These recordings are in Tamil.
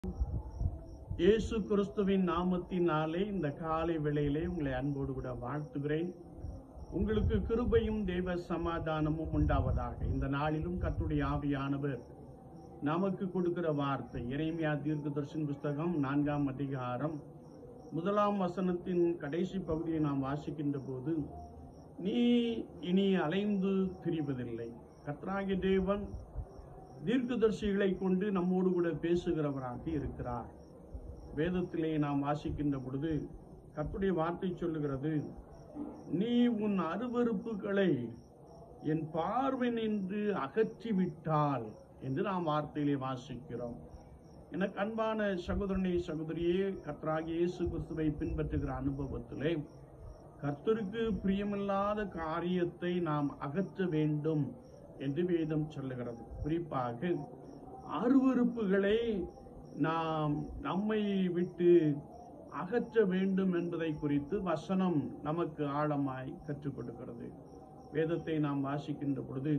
இயேசு கிறிஸ்துவின் நாமத்தினாலே இந்த காலை வேளையிலே உங்களை அன்போடு கூட வாழ்த்துகிறேன். உங்களுக்கு கிருபையும் தேவ சமாதானமும் உண்டாவதாக. இந்த நாளிலும் கர்த்தருடைய ஆவியானவர் நமக்கு கொடுக்கிற வார்த்தை எரேமியா தீர்க்கதரிசன புஸ்தகம் 4ஆம் அதிகாரம் 1ஆம் வசனத்தின் கடைசி பகுதியை நாம் வாசிக்கின்ற போது, நீ இனி அலைந்து திரிவதில்லை. கர்த்தராகிய தேவன் தீர்க்கதரிசிகளை கொண்டு நம்மோடு கூட பேசுகிறவராக இருக்கிறார். வேதத்திலே நாம் வாசிக்கின்ற பொழுது கர்த்தருடைய வார்த்தை சொல்லுகிறது, நீ உன் அருவருப்புகளை என் பார்வை நின்று அகற்றிவிட்டால் என்று நாம் வார்த்தையிலே வாசிக்கிறோம். எனக்கு அன்பான சகோதரனே சகோதரியே, கர்த்தராகிய இயேசு கிறிஸ்துவை பின்பற்றுகிற அனுபவத்திலே கர்த்தருக்கு பிரியமில்லாத காரியத்தை நாம் அகற்ற வேண்டும் என்று வேதம் சொல்லுகிறது. குறிப்பாக அருவருப்புகளை நாம் நம்மை விட்டு அகற்ற வேண்டும் என்பதை குறித்து வசனம் நமக்கு ஆழமாய் கற்றுக் கொடுக்கிறது. வேதத்தை நாம் வாசிக்கின்ற பொழுது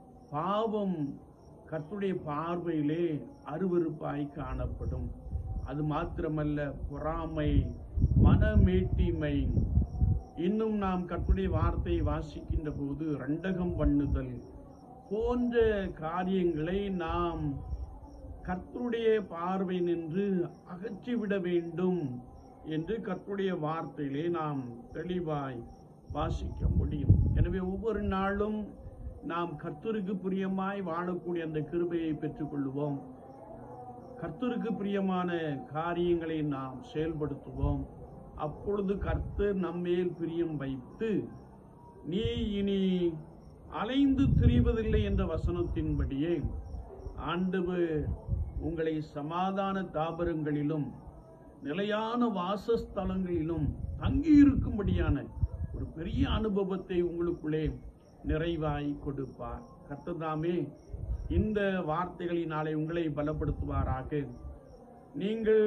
பாவம் கர்த்தருடைய பார்வையிலே அருவருப்பாய் காணப்படும். அது மாத்திரமல்ல, பொறாமை, மனமேட்டிமை, இன்னும் நாம் கர்த்தருடைய வார்த்தையை வாசிக்கின்ற போது ரண்டகம் பண்ணுதல் போன்ற காரியங்களை நாம் கர்த்தருடைய பார்வை நின்று அகற்றிவிட வேண்டும் என்று கர்த்தருடைய வார்த்தையிலே நாம் தெளிவாய் வாசிக்க முடியும். எனவே ஒவ்வொரு நாளும் நாம் கர்த்தருக்கு பிரியமாய் வாழக்கூடிய அந்த கிருபையை பெற்றுக்கொள்வோம். கர்த்தருக்கு பிரியமான காரியங்களை நாம் செயல்படுத்துவோம். அப்பொழுது கர்த்தர் நம்மேல் பிரியம் வைத்து, நீ இனி அலைந்து திரிவதில்லை என்ற வசனத்தின்படியே ஆண்டவர் உங்களை சமாதான தாபரங்களிலும் நிலையான வாசஸ்தலங்களிலும் தங்கியிருக்கும்படியான ஒரு பெரிய அனுபவத்தை உங்களுக்குள்ளே நிறைவாய் கொடுப்பார். கர்த்ததாமே இந்த வார்த்தைகளினாலே உங்களை பலப்படுத்துவாராக. நீங்கள்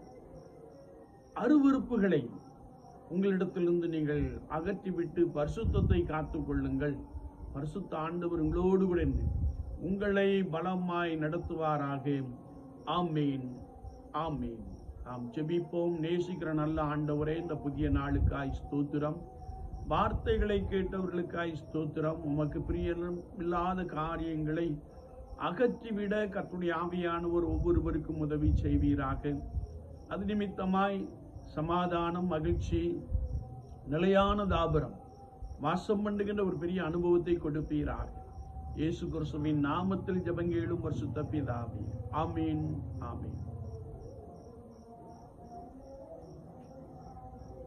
அருவருப்புகளை உங்களிடத்திலிருந்து நீங்கள் அகற்றிவிட்டு பரிசுத்தத்தை காத்துக் கொள்ளுங்கள். பரிசுத்த ஆண்டவர் உங்களோடு கூட உங்களை பலமாய் நடத்துவாராக. ஆமீன், ஆமீன். நாம் ஜெபிப்போம். நேசிக்கிற நல்ல ஆண்டவரே, இந்த புதிய நாளுக்காய் ஸ்தோத்திரம். வார்த்தைகளை கேட்டவர்களுக்காய் ஸ்தோத்திரம். உமக்கு பிரியமில்லாத காரியங்களை அகற்றிவிட கர்த்தருடைய ஆவியானவர் ஒவ்வொருவருக்கும் உதவி செய்வீராக. அது நிமித்தமாய் சமாதானம், மகிழ்ச்சி, நிலையான தாபரம், வாசம் பண்ணுகின்ற ஒரு பெரிய அனுபவத்தை கொடுப்பீராக. இயேசு கிறிஸ்துவின் நாமத்தில் ஜெபங்கேளும் பரிசுத்த பிதாவே. ஆமீன், ஆமீன்.